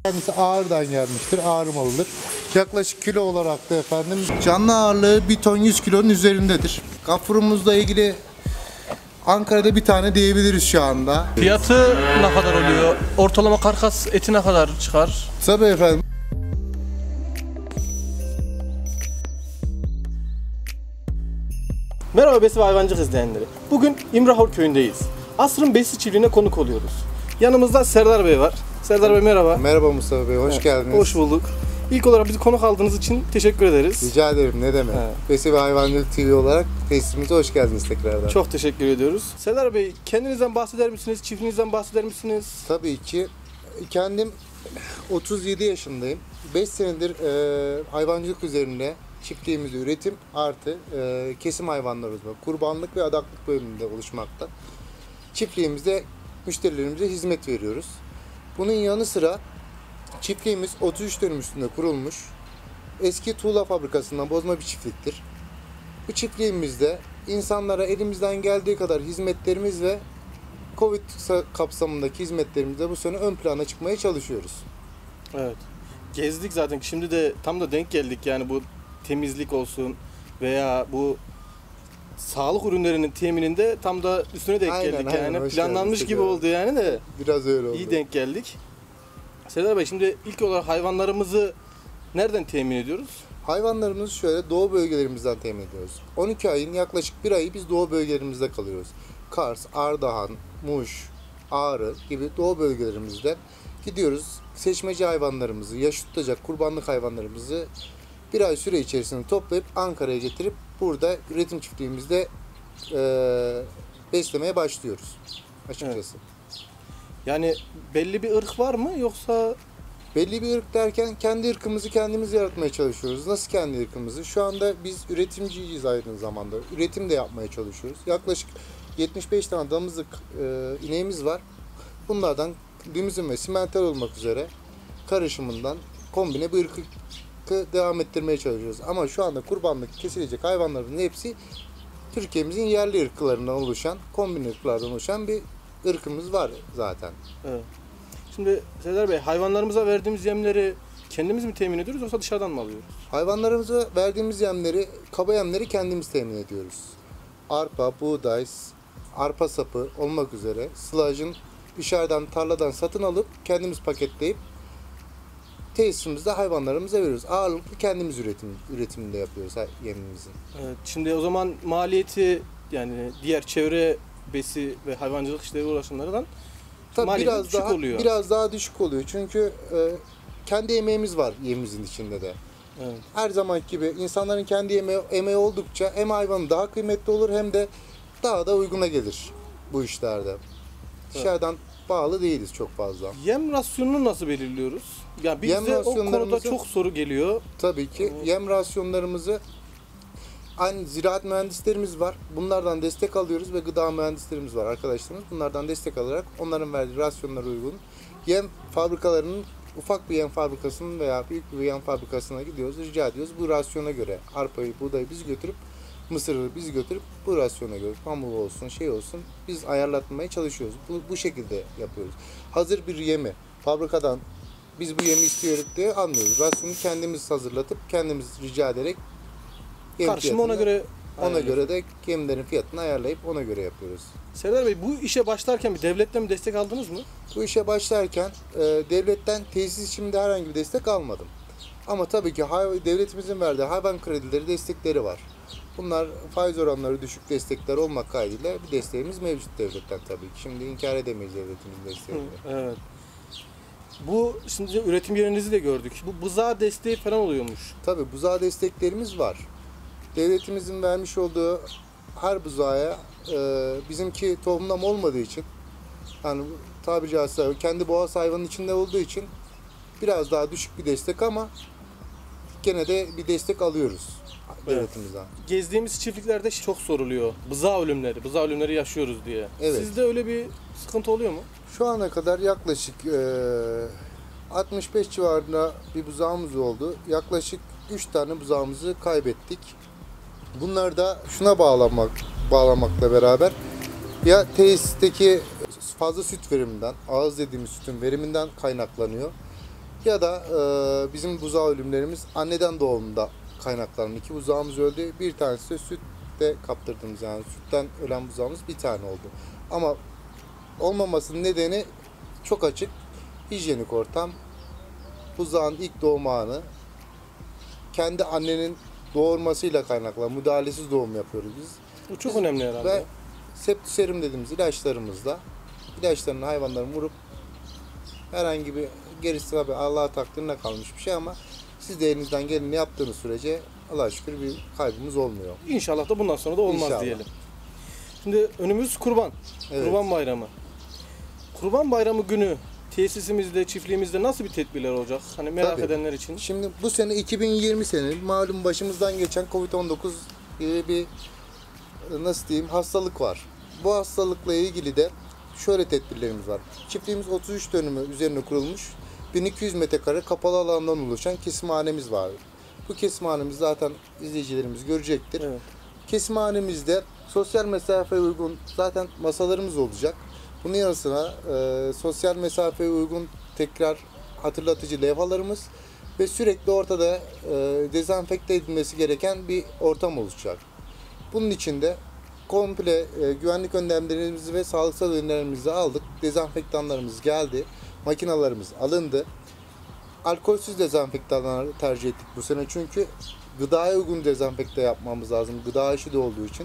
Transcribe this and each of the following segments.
Kendisi Ağrı'dan gelmiştir. Ağrı malıdır. Yaklaşık kilo olarak da efendim canlı ağırlığı 1 ton 100 kilonun üzerindedir. Gafurumuzla ilgili Ankara'da bir tane diyebiliriz şu anda. Fiyatı ne kadar oluyor? Ortalama karkas eti ne kadar çıkar? Tabii efendim. Merhaba Besi ve Hayvancılık izleyenleri. Bugün İmrahor köyündeyiz. Asrın Besi çiftliğine konuk oluyoruz. Yanımızda Serdar Bey var. Serdar Bey merhaba. Merhaba Mustafa Bey, hoş geldiniz. Hoş bulduk. İlk olarak bizi konuk aldığınız için teşekkür ederiz. Rica ederim, ne demek. Besi ve Hayvancılık TV olarak tesisimize hoş geldiniz tekrardan. Çok teşekkür ediyoruz. Serdar Bey, kendinizden bahseder misiniz? Çiftliğinizden bahseder misiniz? Tabii ki. Kendim 37 yaşındayım. 5 senedir hayvancılık üzerine çiftliğimizde üretim artı kesim hayvanları uzmanı, kurbanlık ve adaklık bölümünde oluşmakta. Çiftliğimizde müşterilerimize hizmet veriyoruz. Bunun yanı sıra çiftliğimiz 33 dönüm üstünde kurulmuş, eski tuğla fabrikasından bozma bir çiftliktir. Bu çiftliğimizde insanlara elimizden geldiği kadar hizmetlerimiz ve Covid kapsamındaki hizmetlerimizde bu sene ön plana çıkmaya çalışıyoruz. Evet. Gezdik zaten. Şimdi de tam da denk geldik yani bu temizlik olsun veya bu sağlık ürünlerinin temininde tam da üstüne denk geldik yani. Planlanmış gibi oldu yani de. Biraz öyle oldu. İyi denk geldik. Serdar Bey, şimdi ilk olarak hayvanlarımızı nereden temin ediyoruz? Hayvanlarımızı şöyle doğu bölgelerimizden temin ediyoruz. 12 ayın yaklaşık 1 ayı biz doğu bölgelerimizde kalıyoruz. Kars, Ardahan, Muş, Ağrı gibi doğu bölgelerimizden gidiyoruz. Seçmeci hayvanlarımızı, yaş tutacak kurbanlık hayvanlarımızı 1 ay süre içerisinde toplayıp Ankara'ya getirip burada üretim çiftliğimizde beslemeye başlıyoruz açıkçası. Evet. Yani belli bir ırk var mı yoksa? Belli bir ırk derken kendi ırkımızı kendimiz yaratmaya çalışıyoruz. Nasıl kendi ırkımızı? Şu anda biz üretimciyiz aynı zamanda. Üretim de yapmaya çalışıyoruz. Yaklaşık 75 tane damızlık ineğimiz var. Bunlardan limuzin ve simental olmak üzere karışımından kombine bir ırkı devam ettirmeye çalışıyoruz. Ama şu anda kurbanlık kesilecek hayvanların hepsi Türkiye'mizin yerli ırklarından oluşan, kombine ırklardan oluşan bir ırkımız var zaten. Evet. Şimdi Serdar Bey, hayvanlarımıza verdiğimiz yemleri kendimiz mi temin ediyoruz yoksa dışarıdan mı alıyoruz? Hayvanlarımıza verdiğimiz yemleri, kaba yemleri kendimiz temin ediyoruz. Arpa, buğday, arpa sapı olmak üzere sılajın dışarıdan, tarladan satın alıp kendimiz paketleyip tesisimizde hayvanlarımıza veriyoruz. Ağırlıklı kendimiz üretiminde yapıyoruz yemimizin. Evet, şimdi o zaman maliyeti, yani diğer çevre besi ve hayvancılık işleri uğraşanlardan maliyeti düşük oluyor. Biraz daha düşük oluyor. Çünkü kendi emeğimiz var yemimizin içinde de. Evet. Her zaman gibi insanların kendi emeği oldukça hem hayvanı daha kıymetli olur hem de daha da uyguna gelir bu işlerde. Dışarıdan bağlı değiliz çok fazla. Yem rasyonunu nasıl belirliyoruz? Yani bize o konuda çok soru geliyor. Tabii ki yem rasyonlarımızı aynı ziraat mühendislerimiz var. Bunlardan destek alıyoruz ve gıda mühendislerimiz var arkadaşlarımız. Bunlardan destek alarak onların verdiği rasyonlara uygun yem fabrikalarının, ufak bir yem fabrikasının veya büyük bir yem fabrikasına gidiyoruz, rica ediyoruz. Bu rasyona göre arpayı, buğdayı biz götürüp, mısırı biz götürüp bu rasyona göre pamuk olsun, şey olsun biz ayarlatmaya çalışıyoruz. Bu şekilde yapıyoruz. Hazır bir yemi fabrikadan biz bu yemi istiyoruz diye almıyoruz. Rasyonu kendimiz hazırlatıp kendimiz rica ederek karşıma ona göre de yemlerin fiyatını ayarlayıp ona göre yapıyoruz. Serdar Bey, bu işe başlarken bir devletten mi destek aldınız mı? Bu işe başlarken devletten tesis için de herhangi bir destek almadım. Ama tabii ki devletimizin verdiği hayvan kredileri, destekleri var. Bunlar faiz oranları düşük destekler olmak kaydıyla bir desteğimiz mevcut devletten tabii ki. Şimdi inkar edemeyiz devletimizin desteğini. Evet. Bu şimdi üretim yerinizi de gördük. Bu buzağı desteği falan oluyormuş. Tabii buzağı desteklerimiz var. Devletimizin vermiş olduğu her buzağa bizimki tohumlama olmadığı için, yani tabiri caizse kendi boğaz hayvanın içinde olduğu için biraz daha düşük bir destek ama gene de bir destek alıyoruz devletimizden. Gezdiğimiz çiftliklerde çok soruluyor. Buzağı ölümleri yaşıyoruz diye. Evet. Sizde öyle bir sıkıntı oluyor mu? Şu ana kadar yaklaşık 65 civarında bir buzağımız oldu. Yaklaşık 3 tane buzağımızı kaybettik. Bunlar da şuna bağlamakla beraber ya tesisteki fazla süt veriminden, ağız dediğimiz sütün veriminden kaynaklanıyor Ya da bizim buzağı ölümlerimiz anneden doğumda kaynaklandı. 2 buzağımız öldü. Bir tanesi de sütte kaptırdığımız, yani sütten ölen buzağımız bir tane oldu. Ama olmamasının nedeni çok açık. Hijyenik ortam. Buzağın ilk doğum anı kendi annenin doğurmasıyla kaynaklı. Müdahalesiz doğum yapıyoruz biz. Bu çok önemli herhalde. Ve septiserim dediğimiz ilaçlarımızla ilaçlarını hayvanların vurup herhangi bir gerisi tabii Allah'a takdirine kalmış bir şey ama siz de elinizden geleni yaptığınız sürece Allah'a şükür bir kaybımız olmuyor. İnşallah da bundan sonra da olmaz İnşallah. diyelim. Şimdi önümüz kurban. Evet. Kurban Bayramı. Kurban Bayramı günü tesisimizde, çiftliğimizde nasıl bir tedbirler olacak? Hani merak Tabii. edenler için. Şimdi bu sene 2020 senenin malum başımızdan geçen Covid-19 gibi bir nasıl diyeyim hastalık var. Bu hastalıkla ilgili de şöyle tedbirlerimiz var. Çiftliğimiz 33 dönümü üzerine kurulmuş 1200 metrekare kapalı alandan oluşan kesimhanemiz var. Bu kesimhanemiz zaten izleyicilerimiz görecektir. Evet. Kesimhanemizde sosyal mesafeye uygun zaten masalarımız olacak. Bunun yanı sıra sosyal mesafeye uygun tekrar hatırlatıcı levhalarımız ve sürekli ortada dezenfekte edilmesi gereken bir ortam olacak. Bunun için de komple güvenlik önlemlerimizi ve sağlıksal önlemlerimizi aldık. Dezenfektanlarımız geldi. Makinalarımız alındı. Alkolsüz dezenfektanlar tercih ettik bu sene çünkü gıdaya uygun dezenfekte yapmamız lazım. Gıda işi de olduğu için.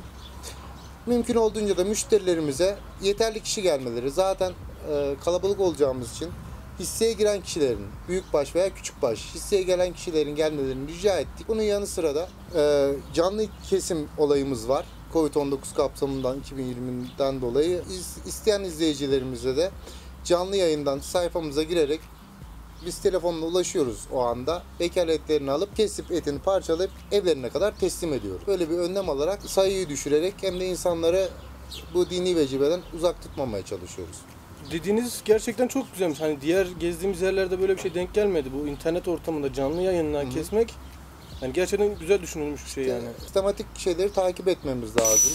Mümkün olduğunca da müşterilerimize yeterli kişi gelmeleri. Zaten kalabalık olacağımız için hisseye giren kişilerin, büyükbaş veya küçükbaş hisseye gelen kişilerin gelmelerini rica ettik. Bunun yanı sıra da canlı kesim olayımız var. Covid-19 kapsamından 2020'den dolayı isteyen izleyicilerimize de canlı yayından sayfamıza girerek biz telefonla ulaşıyoruz o anda. Vekaletlerini alıp kesip etini parçalayıp evlerine kadar teslim ediyoruz. Böyle bir önlem alarak sayıyı düşürerek hem de insanları bu dini vecibeden uzak tutmamaya çalışıyoruz. Dediğiniz gerçekten çok güzelmiş. Hani diğer gezdiğimiz yerlerde böyle bir şey denk gelmedi. Bu internet ortamında canlı yayınla kesmek yani gerçekten güzel düşünülmüş bir şey yani. Sistematik şeyleri takip etmemiz lazım.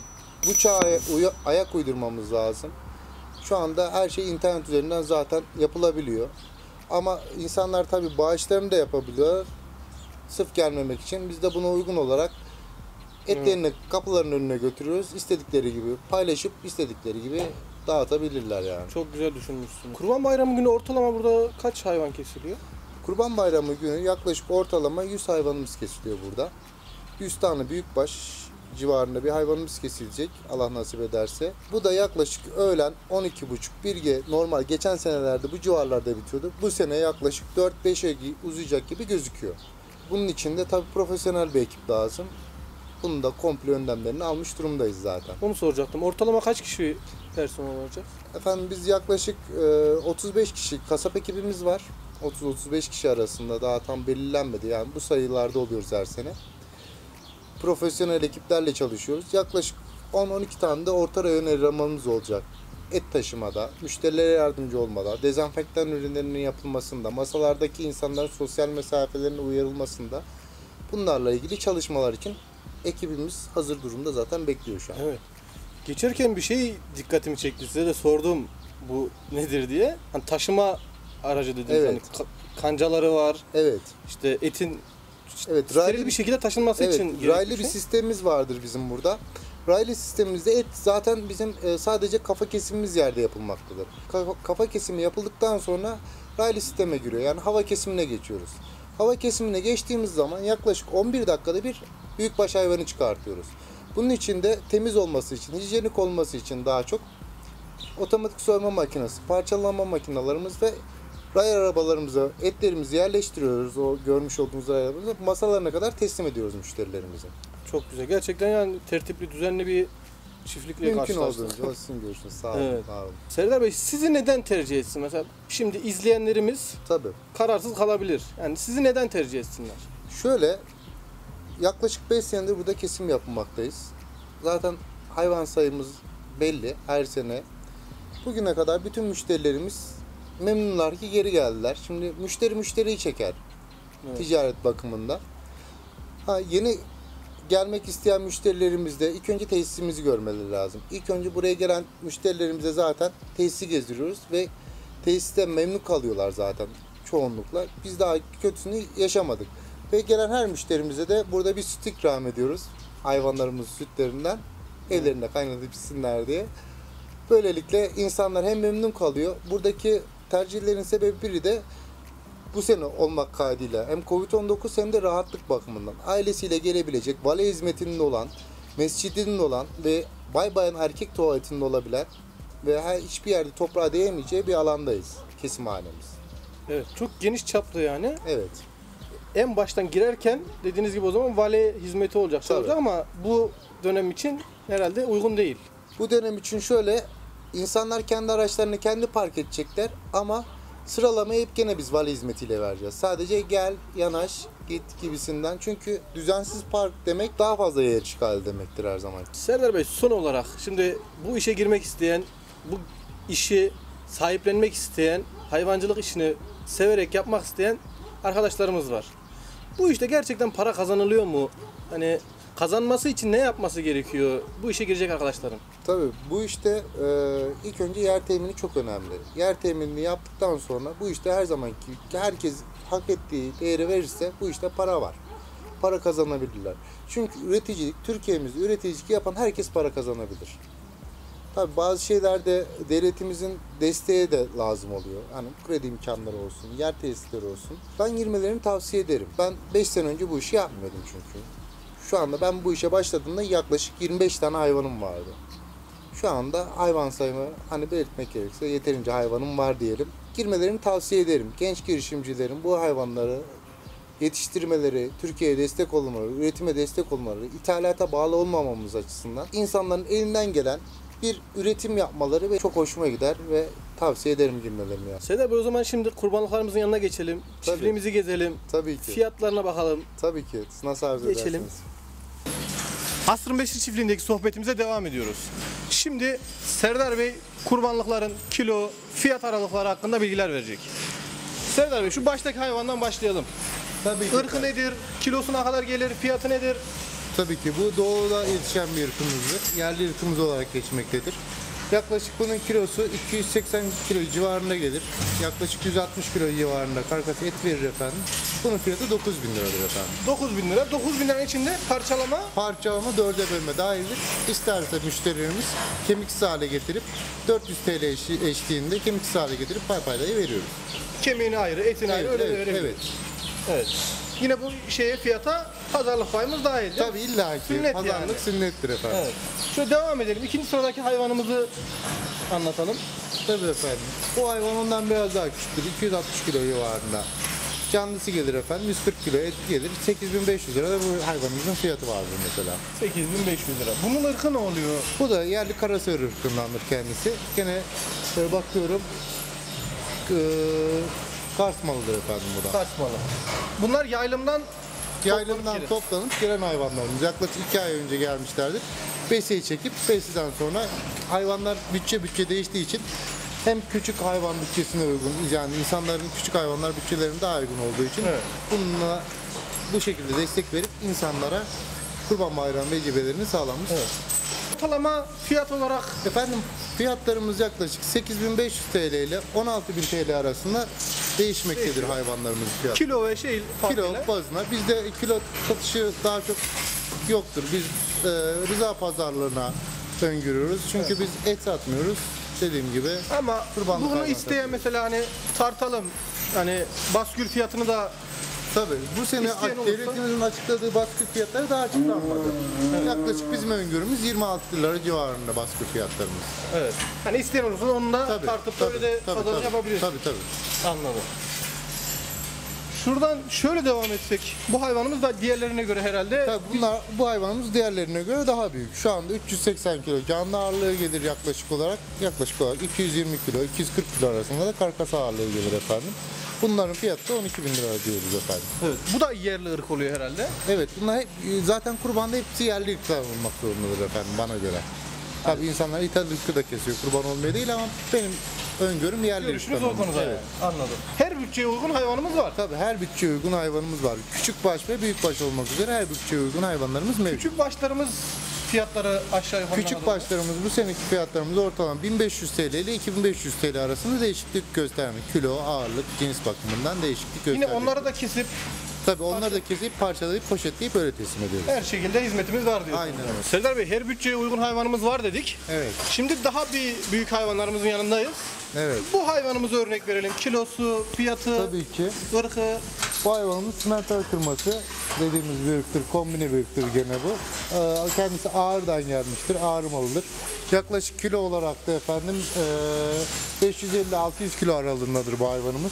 Bu çağa ayak uydurmamız lazım. Şu anda her şey internet üzerinden zaten yapılabiliyor. Ama insanlar tabii bağışlarını da yapabiliyor. Sırf gelmemek için. Biz de buna uygun olarak etlerini kapıların önüne götürüyoruz. İstedikleri gibi paylaşıp istedikleri gibi dağıtabilirler yani. Çok güzel düşünmüşsünüz. Kurban Bayramı günü ortalama burada kaç hayvan kesiliyor? Kurban Bayramı günü yaklaşık ortalama 100 hayvanımız kesiliyor burada. 100 tane büyükbaş civarında bir hayvanımız kesilecek Allah nasip ederse. Bu da yaklaşık öğlen 12.30-1'ge normal geçen senelerde bu civarlarda bitiyordu. Bu sene yaklaşık 4-5'e uzayacak gibi gözüküyor. Bunun için de tabii profesyonel bir ekip lazım. Bunun da komple önlemlerini almış durumdayız zaten. Onu soracaktım. Ortalama kaç kişi personel olacak? Efendim biz yaklaşık 35 kişi kasap ekibimiz var. 30-35 kişi arasında daha tam belirlenmedi. Yani bu sayılarda oluyoruz her sene. Profesyonel ekiplerle çalışıyoruz. Yaklaşık 10-12 tane de orta rayon elemanımız olacak. Et taşımada, müşterilere yardımcı olmada, dezenfektan ürünlerinin yapılmasında, masalardaki insanların sosyal mesafelerine uyarılmasında bunlarla ilgili çalışmalar için ekibimiz hazır durumda zaten bekliyor şu an. Evet. Geçerken bir şey dikkatimi çekti. Size de sordum bu nedir diye. Hani taşıma aracı dediniz. Evet. Hani kancaları var. Evet. İşte etin Evet, steril bir şekilde taşınması için gerekli raylı bir şey. sistemimiz vardır bizim burada. Raylı sistemimizde et zaten bizim sadece kafa kesimimiz yerde yapılmaktadır. Kafa kesimi yapıldıktan sonra raylı sisteme giriyor. Yani hava kesimine geçiyoruz. Hava kesimine geçtiğimiz zaman yaklaşık 11 dakikada bir büyükbaş hayvanı çıkartıyoruz. Bunun için de temiz olması için, hijyenik olması için daha çok otomatik soyma makinesi, parçalama makinalarımız ve ray arabalarımıza etlerimizi yerleştiriyoruz. O görmüş olduğunuz ray arabalarımıza masalarına kadar teslim ediyoruz müşterilerimize. Çok güzel. Gerçekten yani tertipli, düzenli bir çiftlikle Mümkün karşılaştık. olduğunca o sizin görüşünüz. Sağ olun. Evet. Sağ olun. Serdar Bey sizi neden tercih etsin? Mesela şimdi izleyenlerimiz Tabii. kararsız kalabilir. Yani sizi neden tercih etsinler? Şöyle yaklaşık 5 senedir burada kesim yapmaktayız. Zaten hayvan sayımız belli her sene. Bugüne kadar bütün müşterilerimiz memnunlar ki geri geldiler. Şimdi müşteriyi çeker Evet. ticaret bakımında. Yeni gelmek isteyen müşterilerimiz de ilk önce tesisimizi görmeleri lazım. İlk önce buraya gelen müşterilerimize zaten tesisi gezdiriyoruz ve tesiste memnun kalıyorlar zaten. çoğunlukla. Biz daha kötüsünü yaşamadık. Ve gelen her müşterimize de burada bir süt ikram ediyoruz. Hayvanlarımızın sütlerinden. Ellerinde kaynatıp içsinler diye. Böylelikle insanlar hem memnun kalıyor. Buradaki tercihlerin sebebi biri de bu sene olmak kaydıyla hem Covid-19 hem de rahatlık bakımından ailesiyle gelebilecek, vale hizmetinin olan, mescidinin olan ve bay bayan erkek tuvaletinin olabilen ve hiçbir yerde toprağa değemeyeceği bir alandayız kesimhanemiz. Evet, çok geniş çaplı yani. Evet. En baştan girerken dediğiniz gibi o zaman vale hizmeti olacak Tabii. ama bu dönem için herhalde uygun değil. Bu dönem için şöyle, insanlar kendi araçlarını kendi park edecekler ama sıralamayı hep gene biz vale hizmetiyle vereceğiz. Sadece gel, yanaş, git gibisinden. Çünkü düzensiz park demek daha fazla yer işgali demektir her zaman. Serdar Bey, son olarak şimdi bu işe girmek isteyen, bu işi sahiplenmek isteyen, hayvancılık işini severek yapmak isteyen arkadaşlarımız var. Bu işte gerçekten para kazanılıyor mu? Hani kazanması için ne yapması gerekiyor bu işe girecek arkadaşların? Tabii bu işte ilk önce yer temini çok önemli. Yer teminini yaptıktan sonra bu işte her zamanki herkes hak ettiği değeri verirse bu işte para var. Para kazanabilirler. Çünkü üreticilik, Türkiye'mizde üreticilik yapan herkes para kazanabilir. Tabii bazı şeylerde devletimizin desteği de lazım oluyor. Hani kredi imkanları olsun, yer tesisleri olsun. Ben girmelerini tavsiye ederim. Ben 5 sene önce bu işi yapmıyordum çünkü. Şu anda ben bu işe başladığımda yaklaşık 25 tane hayvanım vardı. Şu anda hayvan sayımı hani belirtmek gerekirse yeterince hayvanım var diyelim. Girmelerini tavsiye ederim. Genç girişimcilerin bu hayvanları yetiştirmeleri, Türkiye'ye destek olmaları, üretime destek olmaları, ithalata bağlı olmamamız açısından insanların elinden gelen bir üretim yapmaları ve çok hoşuma gider ve tavsiye ederim girmelerini. Yani. Serdar Bey, o zaman şimdi kurbanlıklarımızın yanına geçelim. Tabii. Çiftliğimizi gezelim. Tabii ki. Fiyatlarına bakalım. Tabii ki. Nasıl arzu Geçelim. edersiniz? Asrın Beşir çiftliğindeki sohbetimize devam ediyoruz. Şimdi Serdar Bey kurbanlıkların kilo, fiyat aralıkları hakkında bilgiler verecek. Serdar Bey, şu baştaki hayvandan başlayalım. Tabii ki. Irkı nedir? Kilosuna kadar gelir? Fiyatı nedir? Tabii ki bu doğuda yetişen bir ırkımızdır. Yerli ırkımız olarak geçmektedir. Yaklaşık bunun kilosu 280 kilo civarında gelir. Yaklaşık 160 kilo civarında karkas et verir efendim. Bunun fiyatı 9.000 liradır efendim. 9.000 lira. 9.000 liranın içinde parçalama. Parçalama 4'e bölme dahildir. İsterse müşterilerimiz kemiksiz hale getirip 400 TL eşliğinde kemiksiz hale getirip paylayı veriyoruz. Kemiğini ayrı, etini ayrı öyle de verebiliriz. evet. Evet. Yine bu fiyata pazarlık payımız dahil değil mi? Tabii illa ki Sünnet pazarlık yani. sünnettir efendim. Evet. Şöyle devam edelim. İkinci sıradaki hayvanımızı anlatalım. Tabii efendim. Bu hayvan ondan biraz daha küçüktür. 260 kilo civarında. Canlısı gelir efendim. 140 kilo et gelir. 8.500 lira da bu hayvanımızın fiyatı vardır mesela. 8.500 lira. Bunun ırkı ne oluyor? Bu da yerli karasör ırkındandır kendisi. Gene bakıyorum Kars malıdır efendim bu da. Saçmalı. Bunlar yaylımdan Yaylımdan gelir. toplanıp gelen hayvanlarımız. Yaklaşık 2 ay önce gelmişlerdir. Besiyi çekip besiden sonra hayvanlar bütçe değiştiği için hem küçük hayvan bütçesine uygun, yani insanların küçük hayvanlar bütçelerine daha uygun olduğu için Evet. bununla bu şekilde destek verip insanlara Kurban Bayramı vecibelerini sağlamış. Evet. Ortalama fiyat olarak Efendim fiyatlarımız yaklaşık 8.500 TL ile 16.000 TL arasında değişmektedir Değişiyor. hayvanlarımızın fiyatı. kilo ve farkıyla. Kilo bazına. Bizde kilo satışı daha çok yoktur. Biz rıza pazarlığına öngörüyoruz. Çünkü biz et satmıyoruz. Dediğim gibi. Ama Kurbanlık bunu hayvan isteyen satıyoruz. mesela hani tartalım. Hani baskül fiyatını da Tabii bu sene İsteyen olursa- devletimizin açıkladığı baskı fiyatları daha açıklanmadı. Yaklaşık bizim öngörümüz 26 lira civarında baskı fiyatlarımız. evet. Hani isteyen olursa onu da Tabii, tartıp tabii, böyle de tabii, pazarlık tabii. yapabiliyorsun. Tabii tabii. Anladım. Şuradan şöyle devam etsek. Bu hayvanımız da diğerlerine göre herhalde Tabii bu hayvanımız diğerlerine göre daha büyük. Şu anda 380 kilo canlı ağırlığı gelir yaklaşık olarak 220 kilo, 240 kilo arasında da karkas ağırlığı gelir efendim. Bunların fiyatı da 12.000 lira diyoruz efendim. evet. Bu da yerli ırk oluyor herhalde. Evet, bunlar hep, zaten kurbanda hepsi yerli ırklar olmak zorundadır efendim bana göre. Tabii insanlar ithal ırkı da kesiyor kurban olmaya değil ama benim öngörüm yerli Görüşünüz ırklar o konuda. olmak. Evet. Anladım. Her bütçeye uygun hayvanımız var. Tabii her bütçeye uygun hayvanımız var. Küçük baş ve büyük baş olmak üzere her bütçeye uygun hayvanlarımız mevcut. Küçük başlarımız fiyatları aşağı yukarı ne Küçük kadar? başlarımız bu seneki fiyatlarımız ortalama 1500 TL ile 2500 TL arasında değişiklik göstermek. Kilo, ağırlık, cins bakımından değişiklik Yine göstermek. onları da kesip Tabii onları da kesip parçalayıp poşetleyip öyle teslim ediyoruz. her şekilde hizmetimiz var diyorsunuz. Aynen öyle. Serdar Bey, her bütçeye uygun hayvanımız var dedik. Evet. Şimdi daha bir büyük hayvanlarımızın yanındayız. Evet. Bu hayvanımıza örnek verelim. Kilosu, fiyatı, Tabii ki. ırkı. Bu hayvanımız simental kırması dediğimiz bir ırktır, kombine bir ırktır gene bu. Kendisi ağırdan gelmiştir, ağır malıdır. Yaklaşık kilo olarak da efendim 550-600 kilo aralığındadır bu hayvanımız.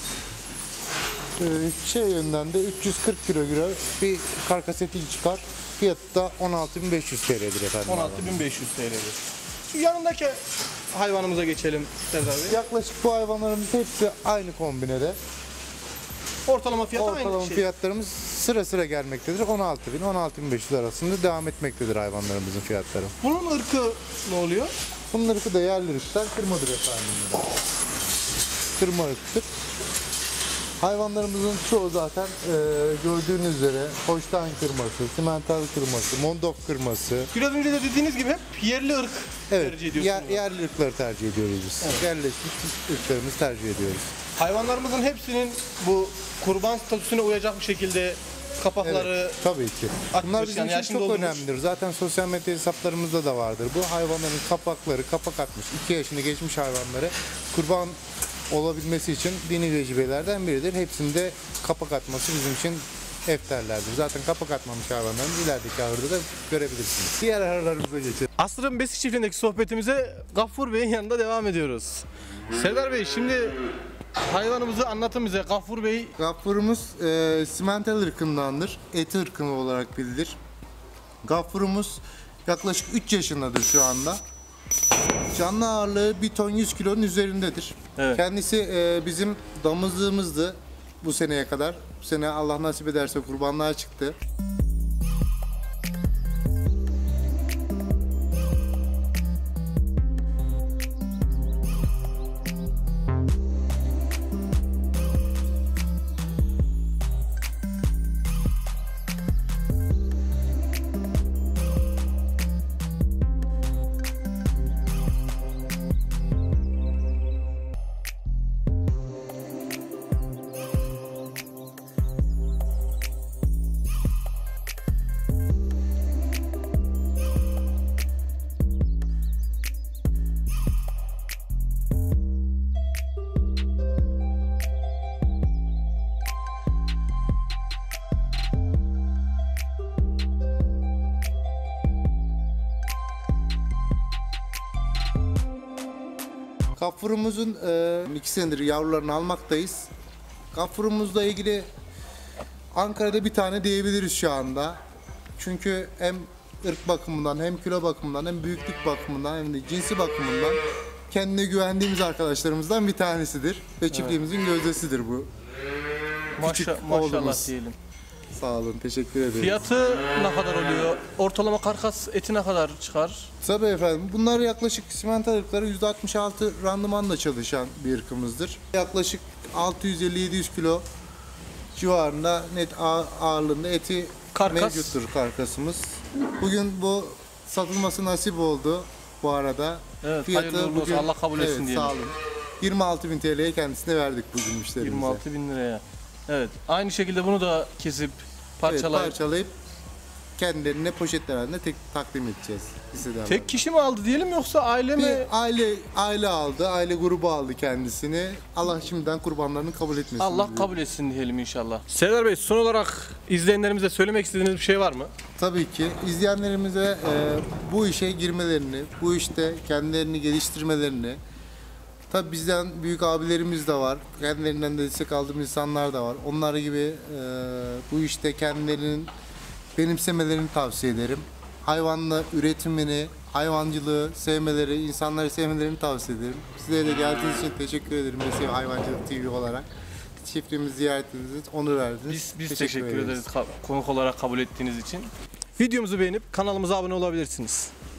Yönden de 340 kilo bir karkas eti çıkar. Fiyatı da 16.500 TL'dir efendim. 16.500 TL'dir. Şu yanındaki hayvanımıza geçelim Serdar Bey. Yaklaşık bu hayvanlarımız hepsi aynı kombinede. Ortalama fiyatı Ortalama aynı şey. fiyatlarımız sıra sıra gelmektedir. 16.000-16.500 arasında devam etmektedir hayvanlarımızın fiyatları. Bunun ırkı ne oluyor? Bunun ırkı da yerli ırktan kırmadır efendim. Kırma ırktır. Hayvanlarımızın çoğu zaten gördüğünüz üzere Holstein kırması, simental kırması, Mondok kırması. Biraz önce de dediğiniz gibi hep yerli ırk tercih ediyorsunuz. Yerli ırkları tercih ediyoruz biz. Evet. Yerleşmiş ırklarımızı tercih ediyoruz. Hayvanlarımızın hepsinin bu kurban statüsüne uyacak bir şekilde kapakları Evet, tabii ki. açmış, Bunlar bizim yani için yaşını çok doldurmuş. önemlidir. Zaten sosyal medya hesaplarımızda da vardır. Bu hayvanların kapakları, kapak atmış, 2 yaşını geçmiş hayvanları kurban olabilmesi için dini vecibelerden biridir. Hepsinde kapak atması bizim için efterlerdir. Zaten kapak atmamış hayvanların ilerideki ahırda da görebilirsiniz. Diğer ahırlarımıza geçelim. Asrın Besi çiftliğindeki sohbetimize Gaffur Bey'in yanında devam ediyoruz. Serdar Bey, şimdi hayvanımızı anlatın bize. Gaffur Bey, Gaffurumuz simental ırkındandır. Eti ırkı olarak bilinir. Gaffurumuz yaklaşık 3 yaşındadır şu anda. Canlı ağırlığı 1 ton 100 kilonun üzerindedir. Evet. Kendisi bizim damızlığımızdı bu seneye kadar. Bu sene Allah nasip ederse kurbanlığa çıktı. Gaffurumuzun 2 senedir yavrularını almaktayız. Gaffurumuzla ilgili Ankara'da bir tane diyebiliriz şu anda. Çünkü hem ırk bakımından hem kilo bakımından hem büyüklük bakımından hem de cinsi bakımından kendine güvendiğimiz arkadaşlarımızdan bir tanesidir. Ve çiftliğimizin gözdesidir bu. Küçük maşallah oğlumuz. diyelim. Sağ olun, teşekkür ederiz. Fiyatı ne kadar oluyor? Ortalama karkas eti ne kadar çıkar? Tabii efendim. Bunlar yaklaşık simental ırkları %66 randımanla çalışan bir ırkımızdır. Yaklaşık 650-700 kilo civarında net ağırlığında eti Karkas. mevcuttur karkasımız. Bugün bu satılması nasip oldu bu arada. Evet, hayırlı uğurlu olsun. Allah kabul etsin diyelim. Sağ olun. 26.000 TL'ye kendisine verdik bugün müşterimize. 26.000 liraya. Evet. Aynı şekilde bunu da kesip parçalayıp. Evet, parçalayıp kendilerine poşetler halinde takdim edeceğiz. Tek kişi mi aldı diyelim, yoksa aile mi? Bir aile aldı, aile grubu aldı kendisini. Allah şimdiden kurbanlarını kabul etmesin. Allah diyor. kabul etsin diyelim inşallah. Serdar Bey, son olarak izleyenlerimize söylemek istediğiniz bir şey var mı? Tabii ki izleyenlerimize bu işe girmelerini, bu işte kendilerini geliştirmelerini, tabii bizden büyük abilerimiz de var, kendilerinden de destek aldığımız insanlar da var. Onlar gibi bu işte kendilerinin benimsemelerini tavsiye ederim. Hayvanla üretimini, hayvancılığı sevmeleri, insanları sevmelerini tavsiye ederim. Size de geldiğiniz için teşekkür ederim Mesih Hayvancılık TV olarak. Çiftliğimizi ziyaretinizi onur verdiniz. Biz teşekkür ederiz konuk olarak kabul ettiğiniz için. Videomuzu beğenip kanalımıza abone olabilirsiniz.